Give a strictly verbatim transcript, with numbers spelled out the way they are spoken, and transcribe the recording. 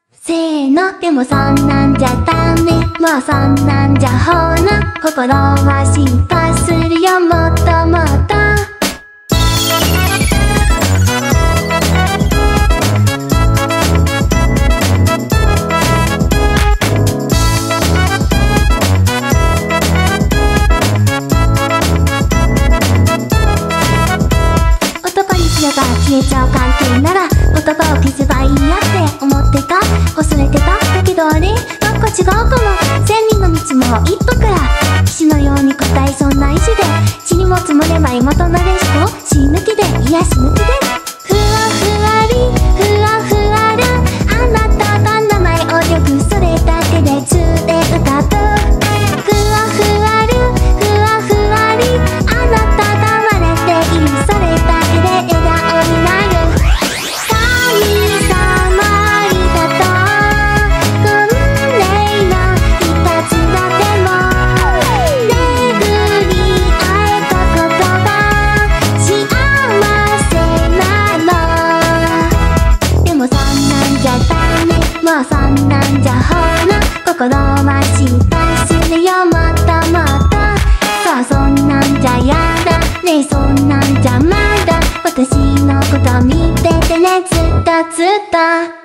せーの、でもそんなんじゃダメ、もうそんなんじゃほら、心は心配するよ、もっともっと。男にすれば消えちゃう関係なら、言葉を消せばいいやって思ってた、恐れてた。だけどあれなんか違うかも。千人の道も一歩から騎士のように答えそうな意志で、地にも積もれば妹なでしこ、死ぬ気で癒し抜きで、ふわふわりふわふわる、あなたの名前をよくそれだけでつで歌う。ふわふわるふわふわり、あなたが生まれている、それだけで笑顔になる。もうそんなんじゃほら、心は心配するよ、もっともっと。そう、そんなんじゃやだねえ、そんなんじゃまだ私のこと見ててね、ずっとずっと。